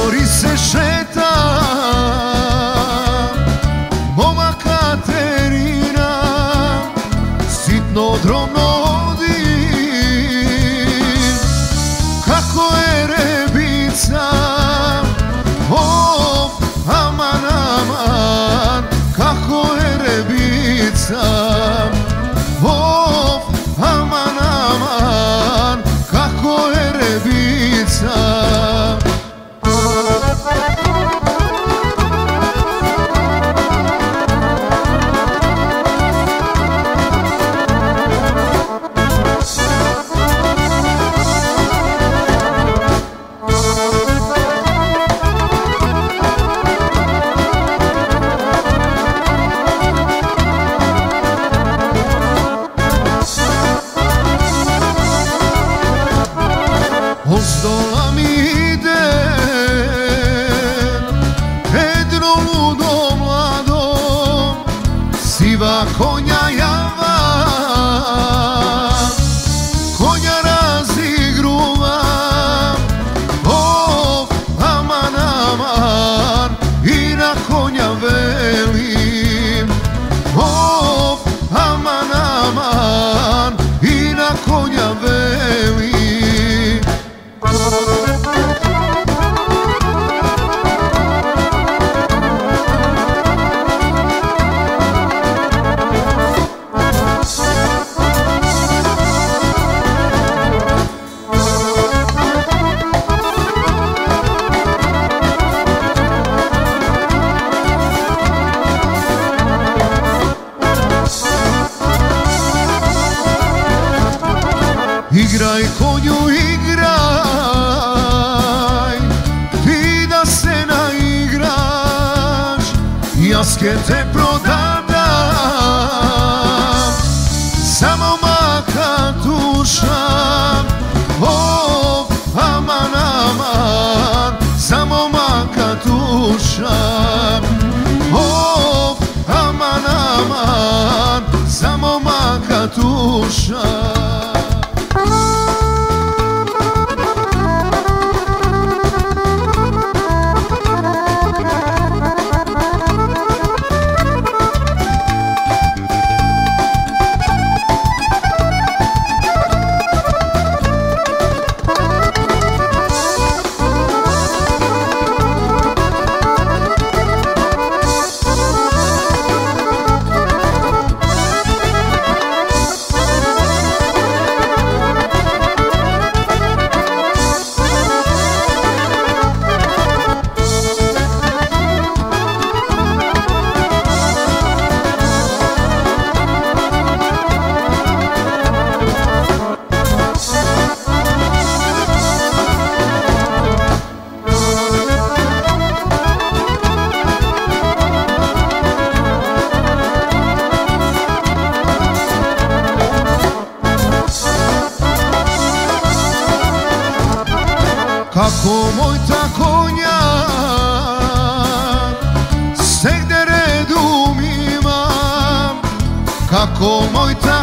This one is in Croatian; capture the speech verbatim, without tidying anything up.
gori se šeta momak Katerina, sitno drobno odi, kako je rebica, of, aman, aman, kako je rebica, of, aman, aman, kako je rebica. Ozdola mi ide Pedro ludo mlado, siva konja java, konja razigruva, of, aman, aman, i na konja velim, of, aman, aman, i na konja velim. Igraj konju, igraj, ti da se naigraš, jaske te prodadam, samo maka tušam, of, aman, aman, samo maka tušam, of, aman, aman, samo maka tušam. Kako moj ta konja segde redum imam, kako moj ta